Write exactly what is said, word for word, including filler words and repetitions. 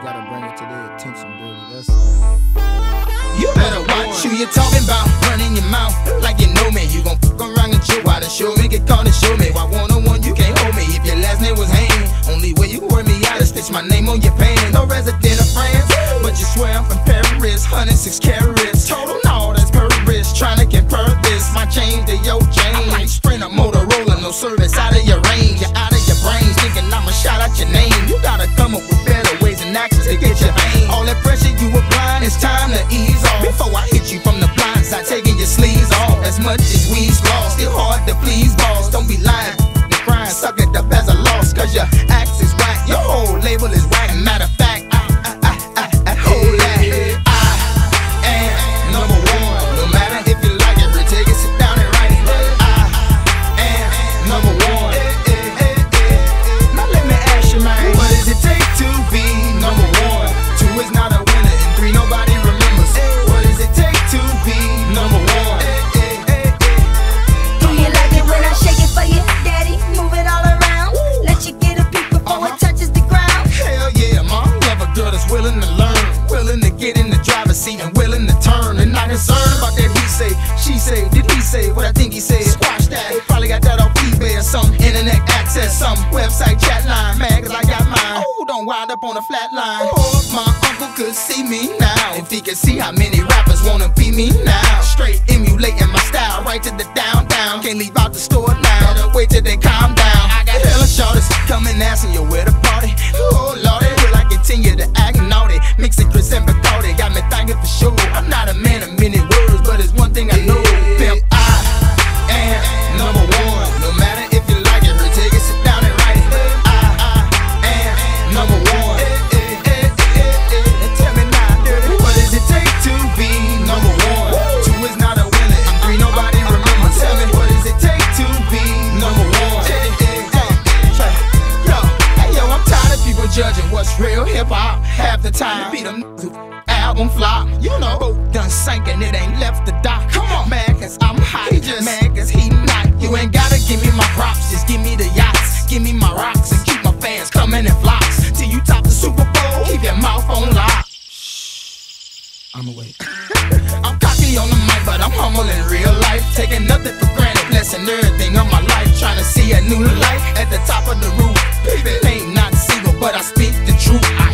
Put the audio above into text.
gotta bring it to their attention, dirty. That's all. You better watch who you talking about, running your mouth like you know me. You gon' fuck around and chill out and show me, get caught and show me. Why one on one you can't hold me if your last name was Hayne? Only way you work me out is stitch my name on your pants. No resident of France, but you swear I'm from Paris. one hundred six carats total, no, that's per wrist. Tryna compare this, my chain to your chain. I'm like Sprint or Motorola, no service out of your range. You're out of your brains, thinking I'ma shout out your name. You gotta come up with better ways and actions to get your vein. All that pressure you applying, it's time to ease off. Before I hit you from the blind side, taking your sleeves off. As much as we's lost, still hard to please, boss. Don't be lying, the crying, suck it up as a loss. Cause your axe is whack, your whole label is whack. Matter of fact, I, I, I, I, I hold that. I am number one. No matter if you like it, take it, sit down and write it. I am number one. Now let me ask you, man, what does it take to be number one? Two is not a winner, and three nobody remembers. What does it take to be number one? Do you like it when I shake it for you, daddy? Move it all around. Let you get a peek before it touches the ground. Hell yeah, mom, love a girl that's willing to learn, willing to get in the driver's seat and willing to turn. And not concerned about that he say, she say, did he say what I think he said? Squash that, he probably got that off eBay or some internet access, some website chat line. Mad cause I got mine. Oh, don't wind up on a flat line. Oh, my uncle could see me now. If he could see how many rappers wanna be me now. Straight emulating my style, right to the down, down. Can't leave out the store now, gotta wait till they calm down. I got hella shorties coming asking you where the party. Oh lordy, will I continue to act naughty? Mix it Chris and Bacardi, got me thinking for sure. I'm not a man of many words, but it's one thing I know. Pimp, I am number one. No matter if you like it or take it, sit down and write it. I, I am number one. Tell me now, dirty, what does it take to be number one? Two is not a winner, and three nobody remembers. Tell me, what does it take to be number one? Yo, hey yo, I'm tired of people judging what's real hip-hop. Half the time, beat them who album flop. You know, boat done sank and it ain't left the dock. Come on, man, cause I'm hot. He just mad cause he not. You ain't gotta give me my props, just give me the yachts. Give me my rocks and keep my fans coming in flocks. Till you top the Super Bowl, keep your mouth on lock. I'ma wait. I'm cocky on the mic, but I'm humble in real life. Taking nothing for granted, blessing everything of my life. Trying to see a new light at the top of the roof. Baby, ain't not single, but I speak the truth. I